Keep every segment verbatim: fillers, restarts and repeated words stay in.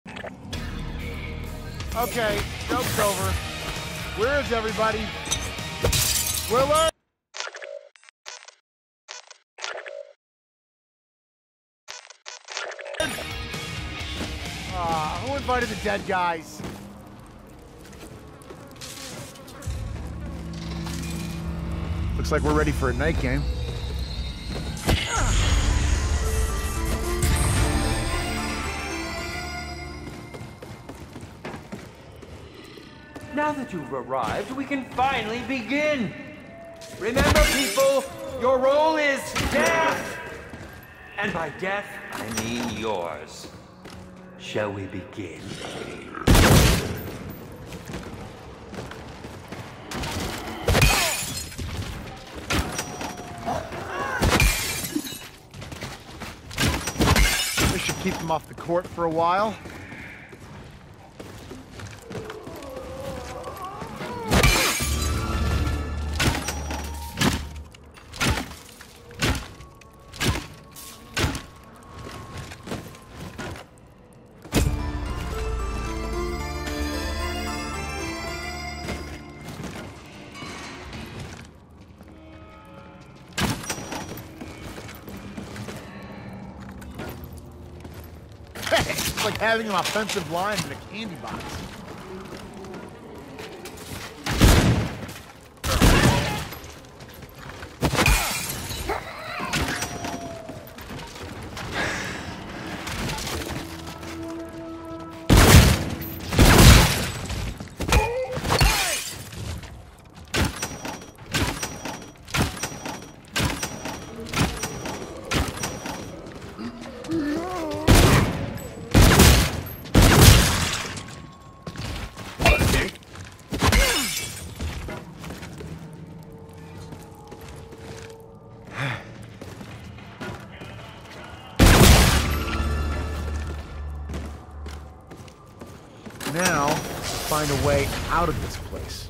Okay, joke's over. Where is everybody? Willard! Ah, who invited the dead guys? Looks like we're ready for a night game. Now that you've arrived, we can finally begin! Remember, people, your role is death! And by death, I mean yours. Shall we begin? We should keep them off the court for a while. It's like having an offensive line in a candy box. Now, find a way out of this place.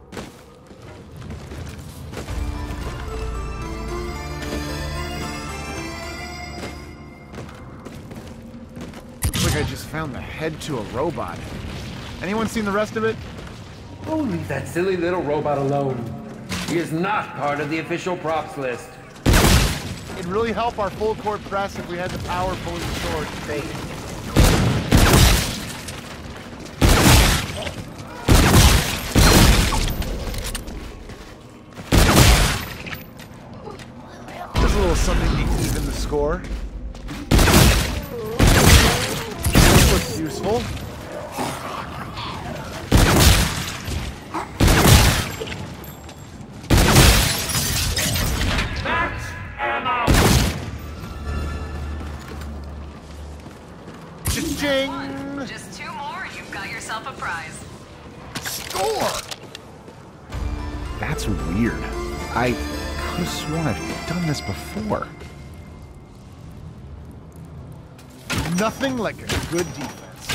Looks like I just found the head to a robot. Anyone seen the rest of it? Oh, leave that silly little robot alone. He is not part of the official props list. It'd really help our full court press if we had the power fully restored. Fade. There's a little something to even the score. This looks useful. Max ammo! Cha-ching! Just two more and you've got yourself a prize. Score! That's weird. I could have sworn I've done this before. Nothing like a good defense.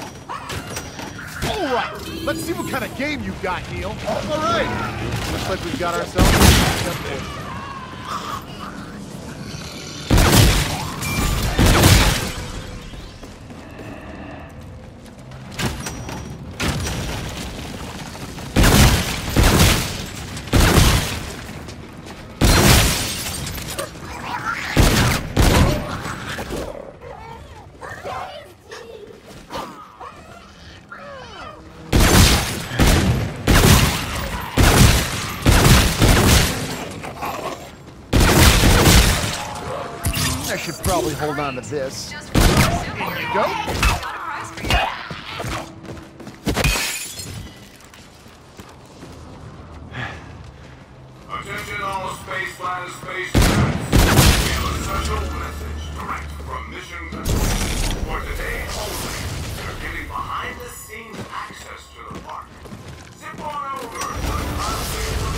All right, let's see what kind of game you got, Neil. All right, looks like we've got ourselves a matchup. I should probably hold on to this. Just one more soup Here order. you go. Got a prize for you. Attention all spaceland space cadets. We have a special message direct from Mission Control. For today only, we're giving behind-the-scenes access to the park. Zip on over to the Constellation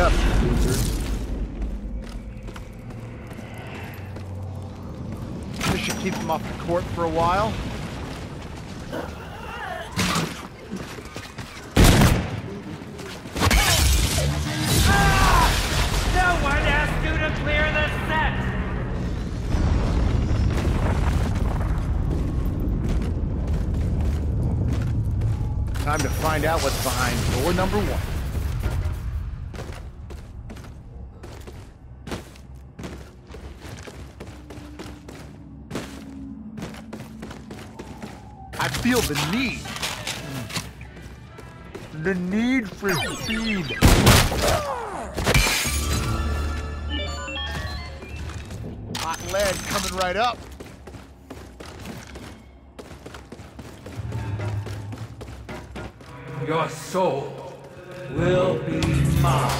up, losers. This should keep them off the court for a while. No one asked you to clear the set! Time to find out what's behind door number one. I feel the need. The need for speed. Hot lead coming right up. Your soul will be mine.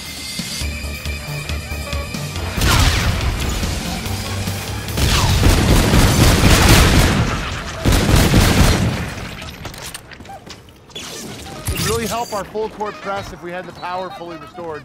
It would really help our full court press if we had the power fully restored.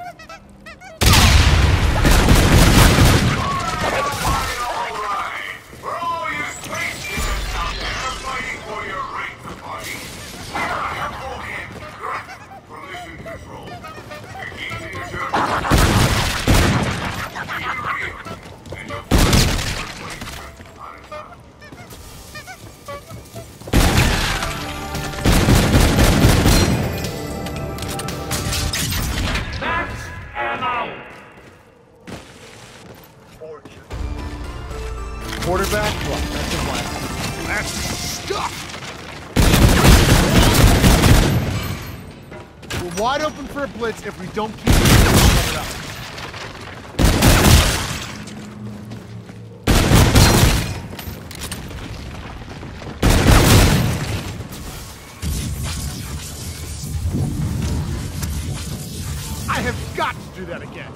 Quarterback? Well, that's a blast. That's stuff! We're wide open for a blitz if we don't keep it up. I have got to do that again.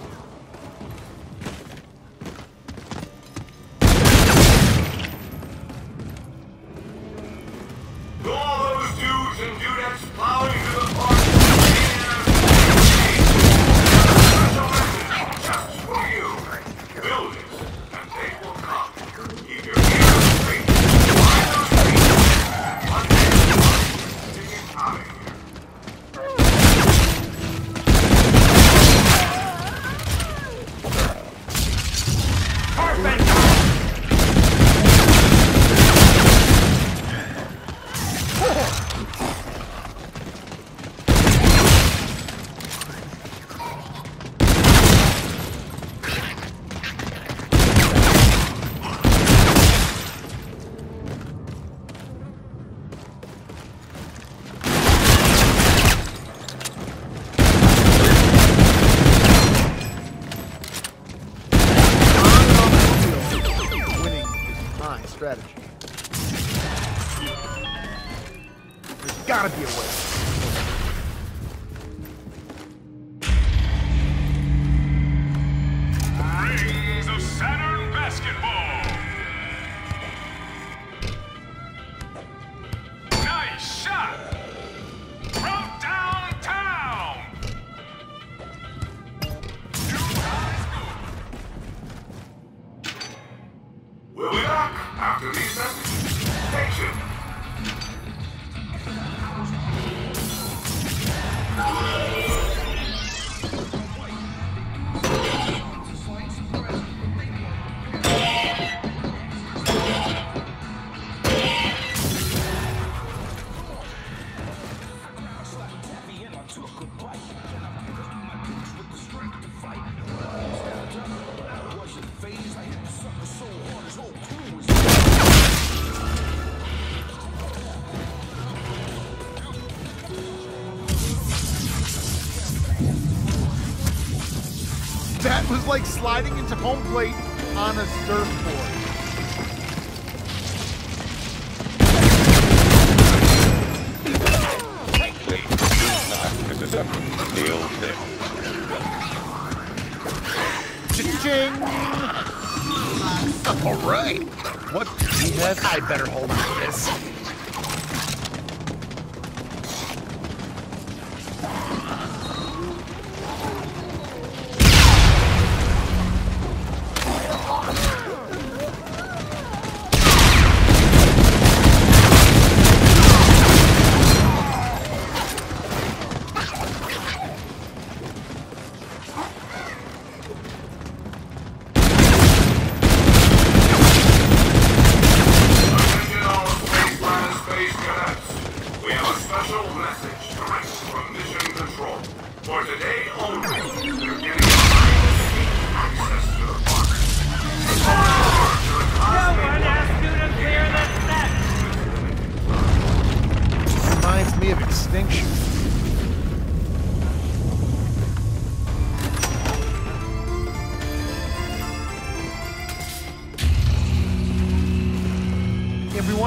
Strategy. There's gotta be a way. Rings of Saturn basketball. Nice shot from downtown. We'll be back after these messages. Station. That was like sliding into home plate on a surfboard. Ching! All right. What do we have? I better hold on to this.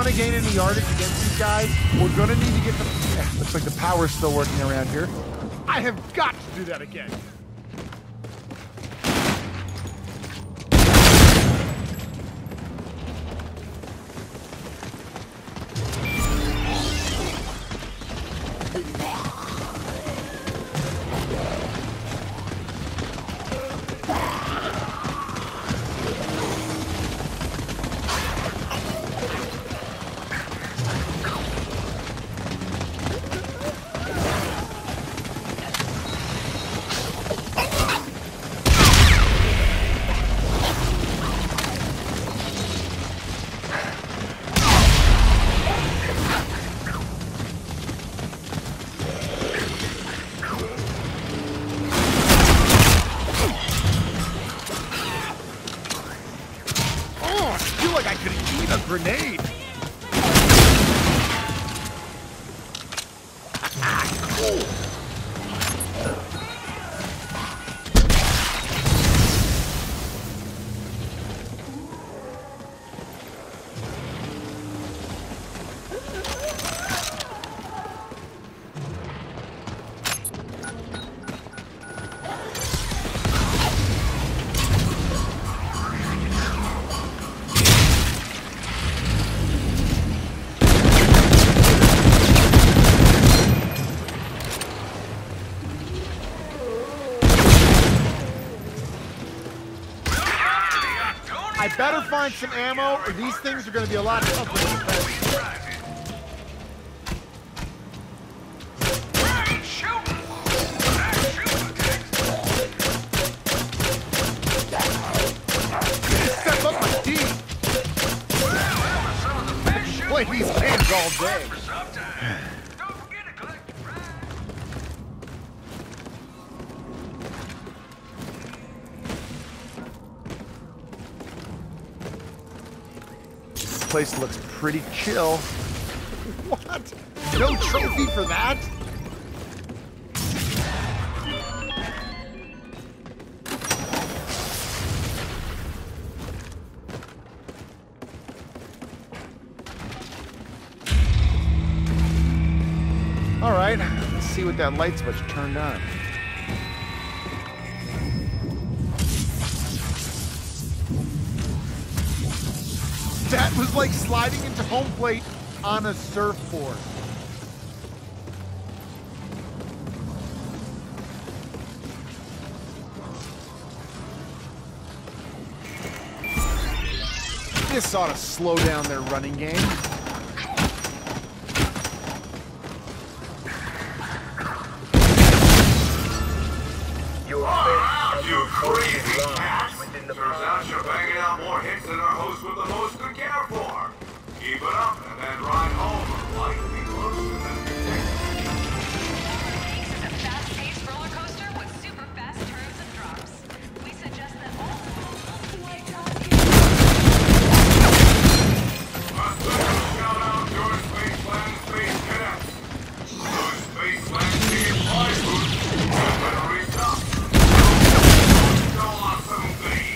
want to gain any yardage against these guys, we're going to need to get the... Yeah, looks like the power's still working around here. I have got to do that again. Grenade! I better find some ammo, or these things are going to be a lot tougher to defend. Step up my team. Play these games all day. This place looks pretty chill. What? No trophy for that? All right, let's see what that light switch turned on. That was like sliding into home plate on a surfboard. This ought to slow down their running game. You crazy cat! Turns out you're banging out more hits than our host with the most to care for. Keep it up, and then ride home might be closer than you think. This is a fast-paced roller coaster with super fast turns and drops. We suggest that all Let's go shout out your Spaceland Space Cadets. Those Spaceland team flight routes, you better reach up. Awesome thing.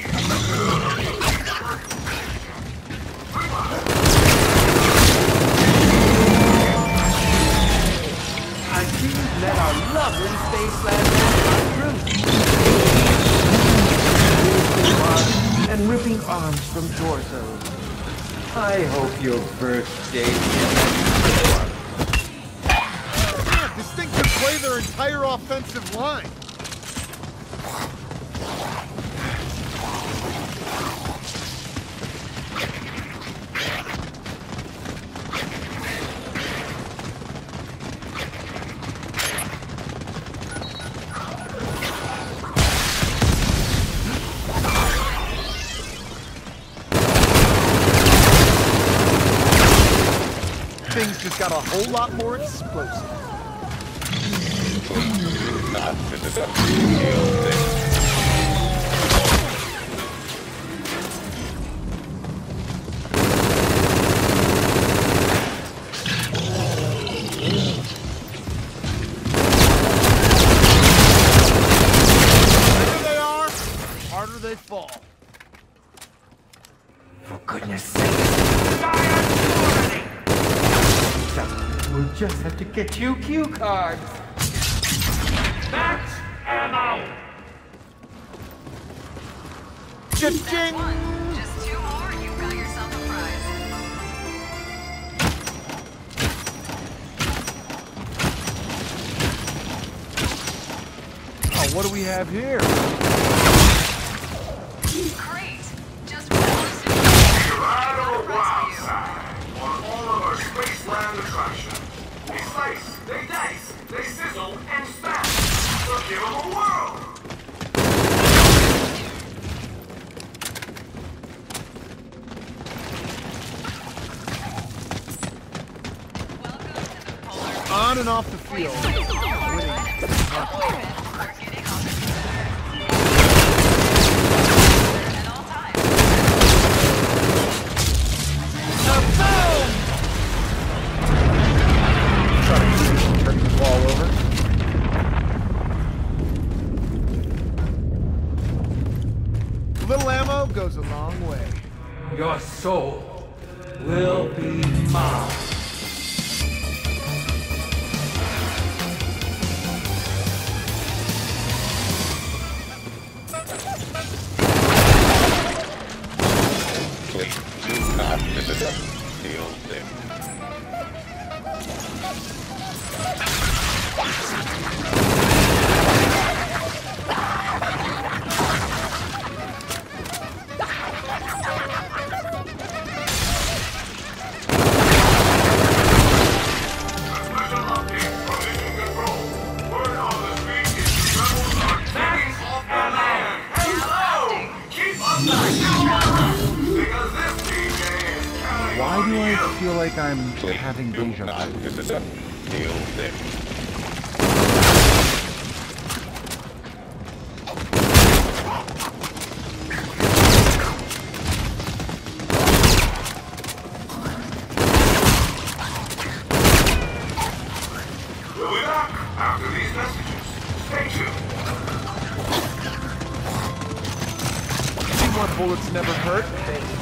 And please let our lovely Spaceland man through. And ripping arms from torsos. I hope your birthday is Man, this thing could play their entire offensive line. Things just got a whole lot more explosive. There they are, the harder they fall. For goodness sake. We'll just have to get you cue cards. Max ammo! Cha-ching! One. Just two more, you've got yourself a prize. Oh, what do we have here? Great. Just one more super Right on the prize wild for you. side, on all of our Spaceland attractions. They slice, they dice, they sizzle, and smash. So give them a whirl. Welcome to the Polar On and off the field. Winning. Or getting on the at all times. Try to keep it from turning the ball over. A little ammo goes a long way. Your soul will be mine. Please do not visit the old thing. Special update from Mission Control. Word on the street is the rebels are taking off the land. Hello! Keep up the show! Because this D J is counting Why on do I you. feel like I'm Please having do deja not vu? visit the old thing. We'll be back after these messages. Stay tuned. See what bullets never hurt?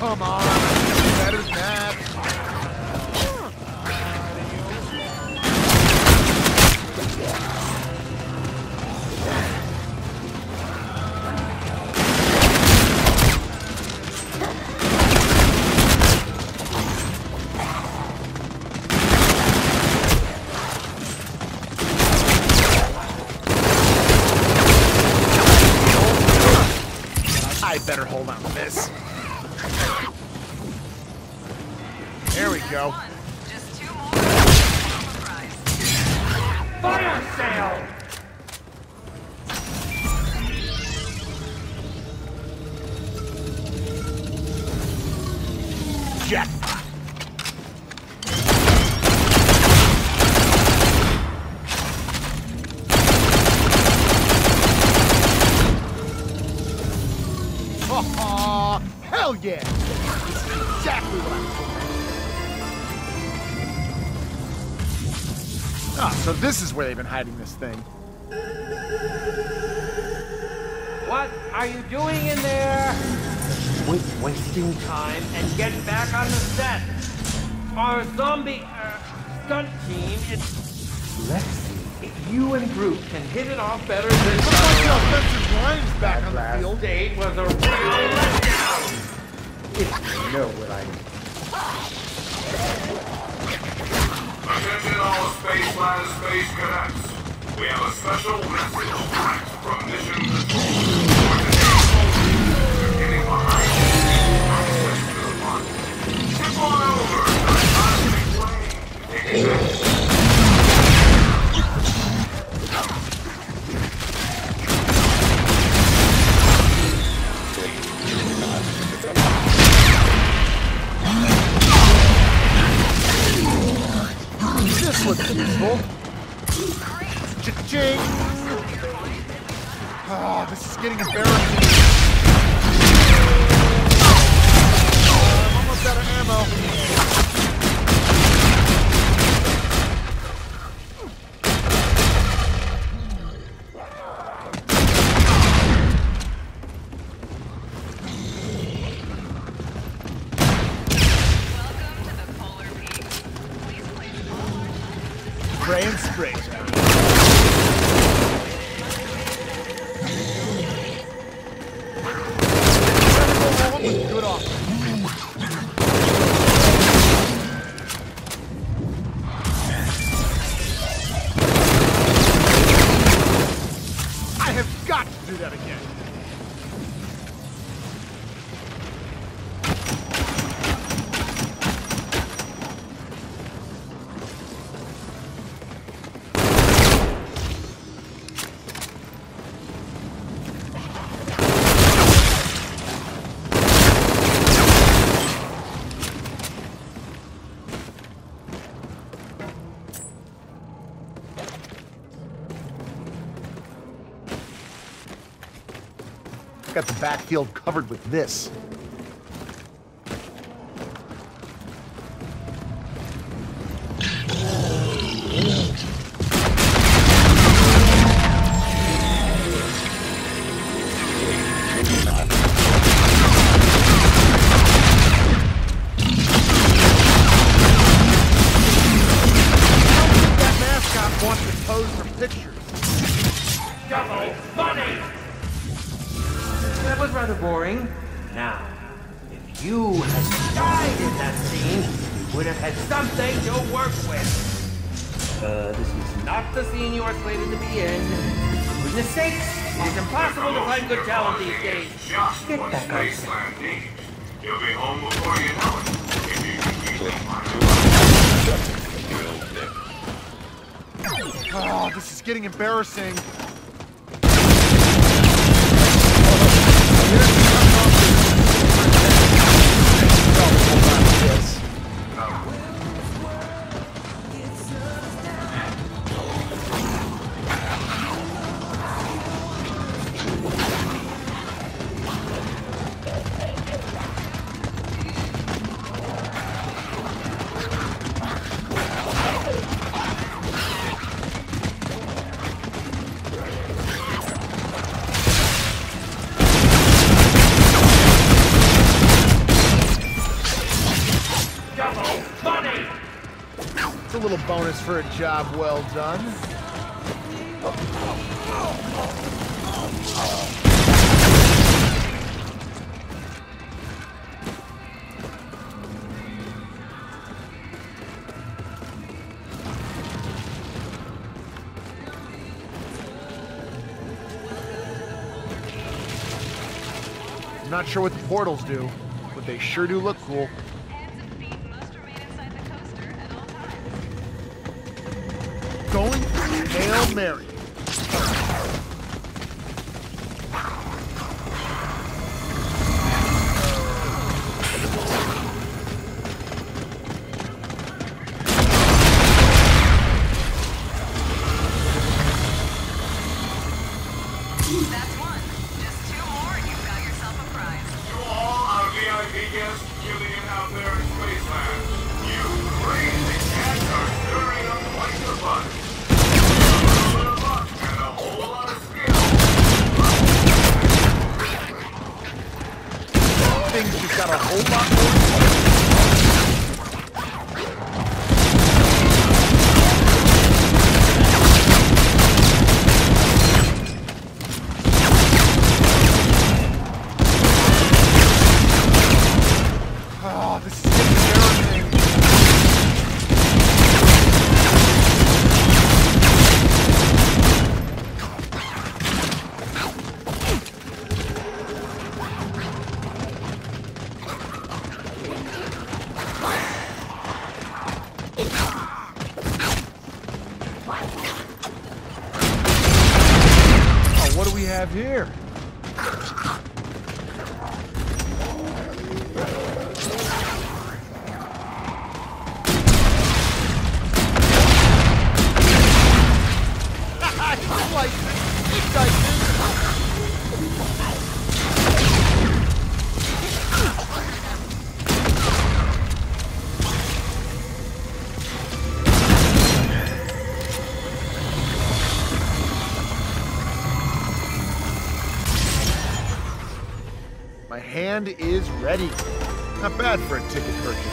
Come on, better than that. I better hold on to this. There we go. Just two more. Surprise. Fire sale! Jackpot. Oh, hell yeah! This is exactly what I'm looking for. Ah, so this is where they've been hiding this thing. What are you doing in there? Quit wasting time and get back on the set. Our zombie uh, stunt team is... Let's see if you and Groot can hit it off better than... Looks like the offensive line is back on the Last field. date was a real letdown. If you know what I mean. Attention all Spaceland Space Cadets. We have a special message direct from Mission Control. For today's posting, we're getting behind access to the park. Step on over to the cosmic way to take advantage. This looks useful. Cha-ching! Oh, this is getting embarrassing. I'm almost out of ammo. Welcome to the Polar Peaks. Please place all. Spray and spray. Good off. I have got to do that again. Got the backfield covered with this. That mascot wants to pose for pictures. Double funny! That was rather boring. Now, if you had died in that scene, you would have had something to work with. Uh, this is not the scene you are slated to be in. For goodness sakes, it is impossible to find good talent these days. Just Get what back on set. Spaceland needs. You'll be home before you know it. If you can keep them Oh, this is getting embarrassing. double money! It's a little bonus for a job well done. I'm not sure what the portals do, but they sure do look cool. Hands and feet must remain inside the coaster at all times. Going for Hail Mary. That's one. Just two more and you've got yourself a prize. To all our V I P guests killing it out there in Spaceland, you crazy cats are stirring up quite the fun. A little bit of luck and a whole lot of skill. Things just got a whole lot more. Oh, this is getting everything. Oh, what do we have here? I like this excitement. My hand is ready. Not bad for a ticket purchase.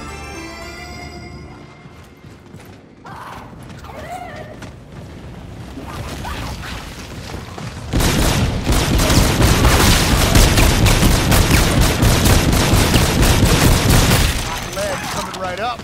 Lead coming right up.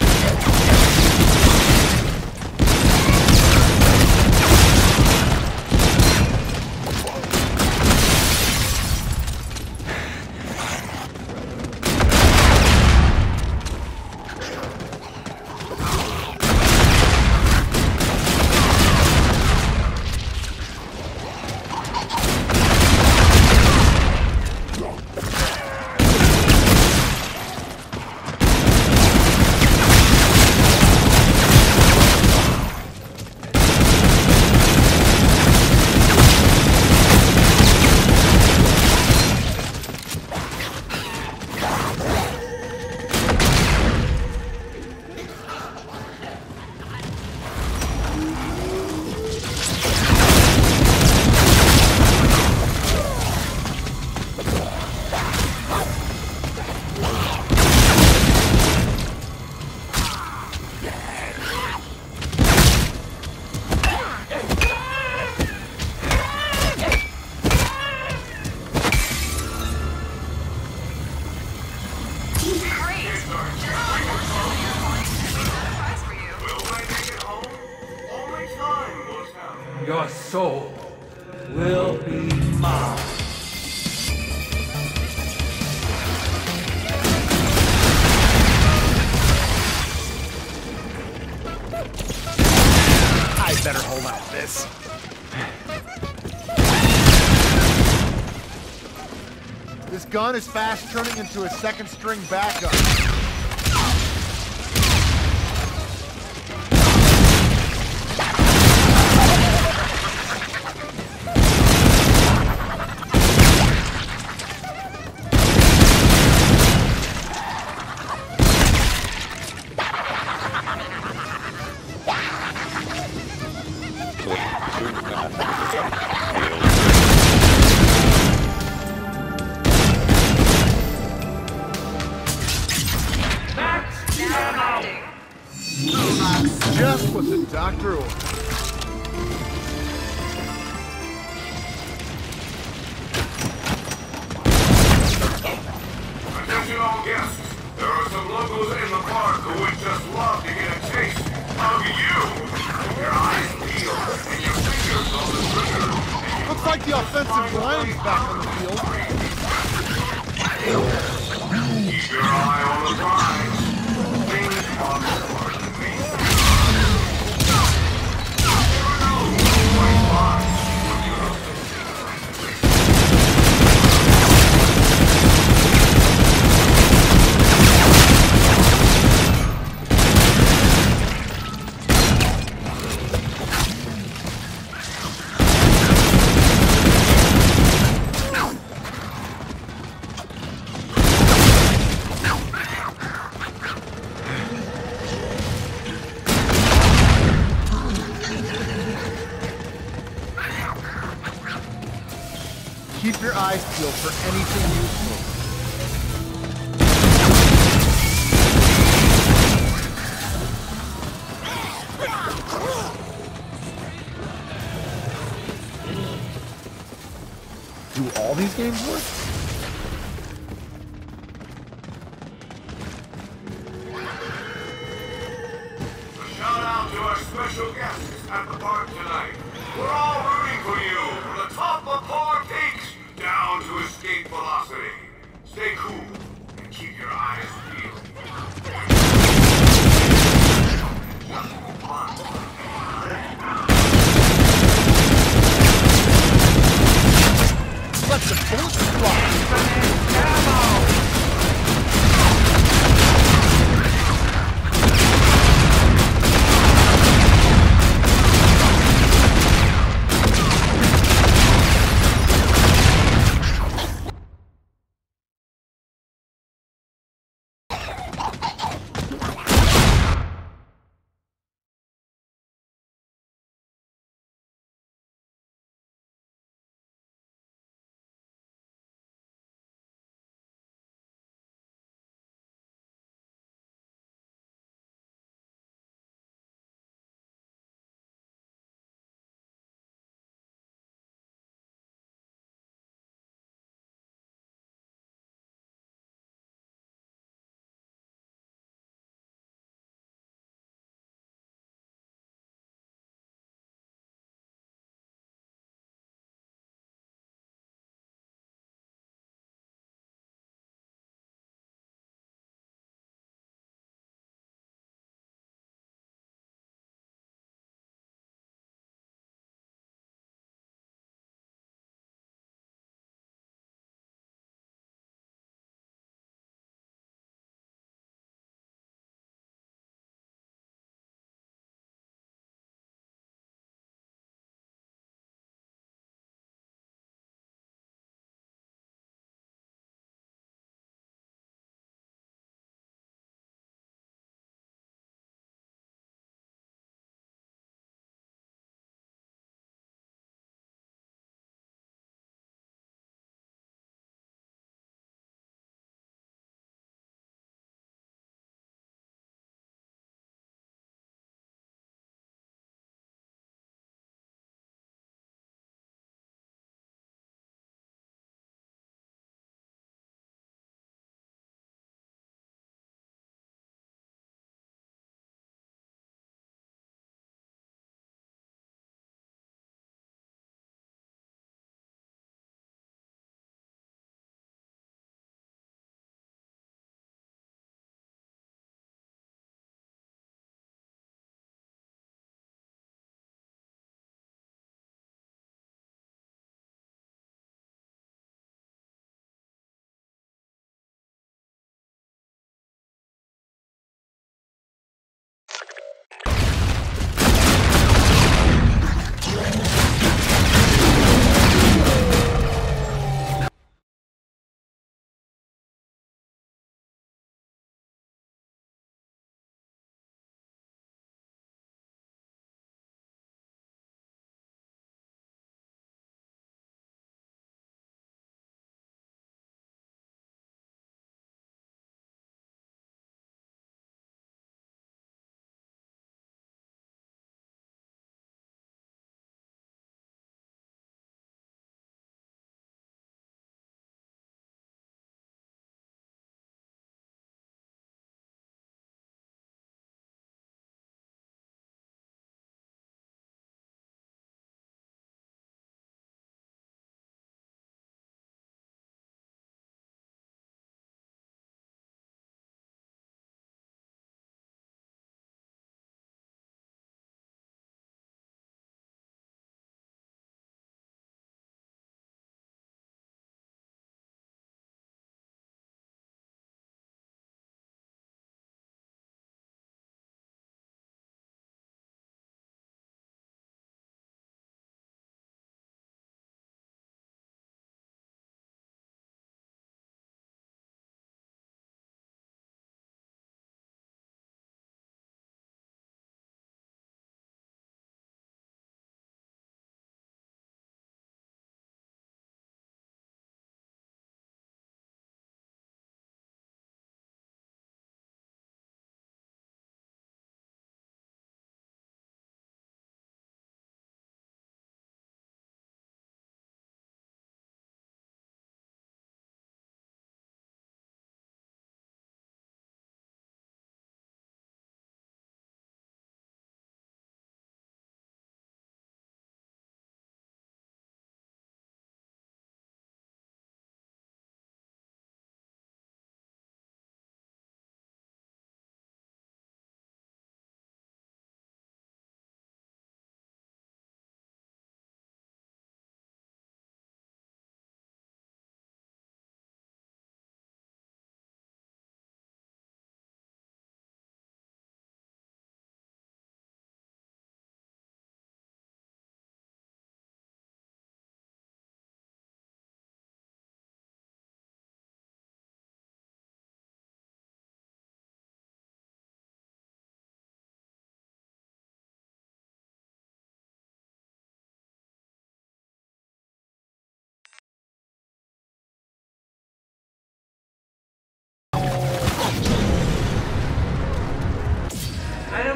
Your soul will be mine. I better hold on to this. This gun is fast turning into a second string backup. Just what the doctor ordered. Attention all guests. There are some locals in the park who would just love to get a taste of you. Your eyes peeled and your fingers on the trigger. Looks like the offensive line's back on the field. Keep your eye on the prize. Things are more than me. Never know who might find what you're up to. Keep your eyes peeled for anything useful. Do all these games work? A shout out to our special guests at the park tonight. We're all rooting for you from the top of Polar Peaks down to escape velocity. Stay cool and keep your eyes peeled. Let the bullets fly!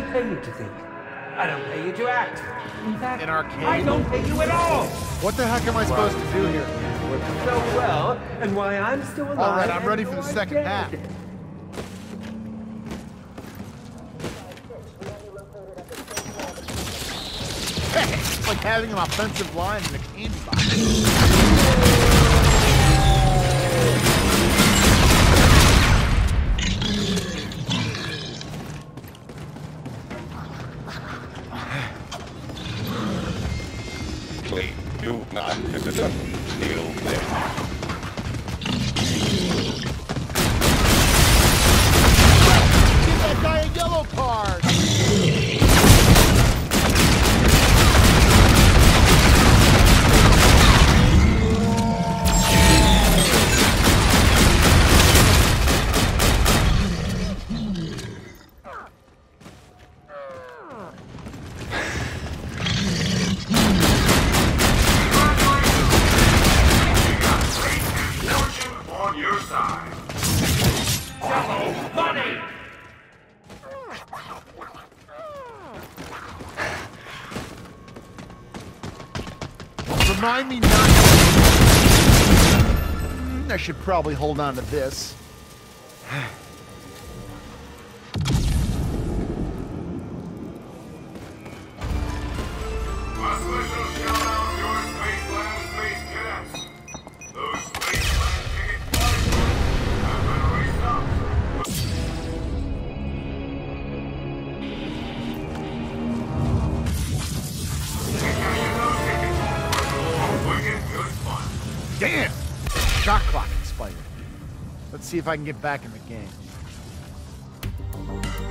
pay you to think. I don't pay you to act. In fact, An arcade? I don't pay you at all. What the heck am I supposed to do here? Worked so well, and why I'm still alive. All right, I'm and ready for the you're second dead. half. It's like having an offensive line in a candy box. Please do not kneel there. Give that guy a yellow card! On your side. Money! Remind me not to... I should probably hold on to this. A special shout out to your Spaceland Space Cadets. Those Spaceland ticket fighters have been raced up. Cashing those tickets was wicked good fun. Damn! Shot clock expired. Let's see if I can get back in the game.